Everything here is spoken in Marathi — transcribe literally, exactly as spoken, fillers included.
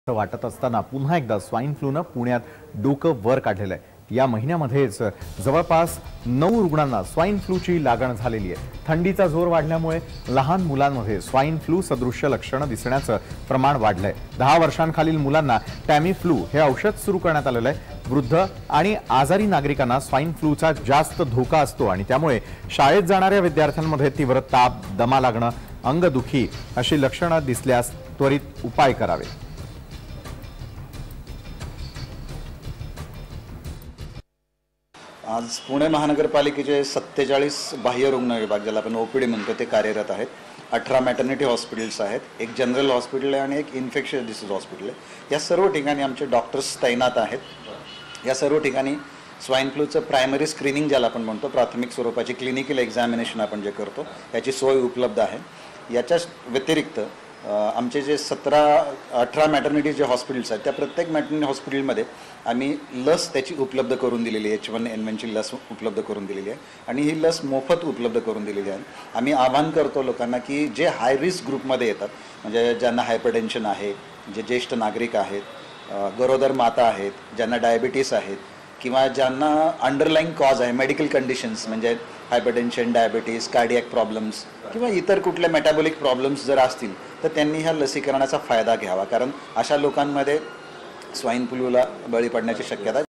वाटत असताना पुन्हा एकदा स्वाइन फ्लूने पुण्यात डोकं वर काढलेलं आहे। या महिन्यामध्येच जवळपास नऊ रुग्णांना स्वाइन फ्लूची लागण झालेली आहे। थंडीचा जोर वाढल्यामुळे लहान मुलांमध्ये स्वाइन फ्लू सदृश्य लक्षणे दिसण्याचं प्रमाण वाढलंय। दहा वर्षांखालील मुलांना टॅमीफ्लू हे औषध सुरू करण्यात आलेलं आहे। वृद्ध आणि आजारी नागरिकांना स्वाइन फ्लूचा जास्त धोका असतो आणि त्यामुळे शाळेत जाणाऱ्या विद्यार्थ्यांमध्ये तीव्र ताप, दमा लागणं, अंगदुखी अशी लक्षणे दिसल्यास त्वरित उपाय करावे। आज पुणे महानगरपालिकेचे सत्तेचाळीस बाह्य रुग्ण विभाग ज्याला आपण ओपीडी म्हणतो ते कार्यरत आहेत। अठरा मॅटर्निटी हॉस्पिटल्स आहेत, एक जनरल हॉस्पिटल आहे आणि एक इन्फेक्शियस डिसीज हॉस्पिटल आहे। या सर्व ठिकाणी आमचे डॉक्टर्स तैनात आहेत। या सर्व ठिकाणी स्वाइन फ्लूचं प्रायमरी स्क्रीनिंग ज्याला आपण म्हणतो, प्राथमिक स्वरूपाची क्लिनिकल एक्झामिनेशन आपण जे करतो याची सोय उपलब्ध आहे। याच्या व्यतिरिक्त आमचे जे सतरा अठरा मॅटर्निटी जे हॉस्पिटल्स आहेत त्या प्रत्येक मॅटर्निटी हॉस्पिटलमध्ये आम्ही लस त्याची उपलब्ध करून दिलेली आहे। एच वन एन वनची लस उपलब्ध करून दिलेली आहे आणि ही लस मोफत उपलब्ध करून दिलेली आहे। आम्ही आवाहन करतो लोकांना की जे हाय रिस्क ग्रुपमध्ये येतात, म्हणजे ज्यांना हायपरटेन्शन आहे, जे ज्येष्ठ नागरिक आहेत, गरोदर माता आहेत, ज्यांना डायबिटीस आहेत किंवा ज्यांना अंडरलाईंग कॉज आहे, मेडिकल कंडिशन्स म्हणजे हायपरटेन्शन, डायबिटीस, कार्डियक प्रॉब्लेम्स किंवा इतर कुठले मेटाबॉलिक प्रॉब्लेम्स जर असतील तर त्यांनी ह्या लसीकरणाचा फायदा घ्यावा, कारण अशा लोकांमध्ये स्वाइन फ्लूला बळी पडण्याची शक्यता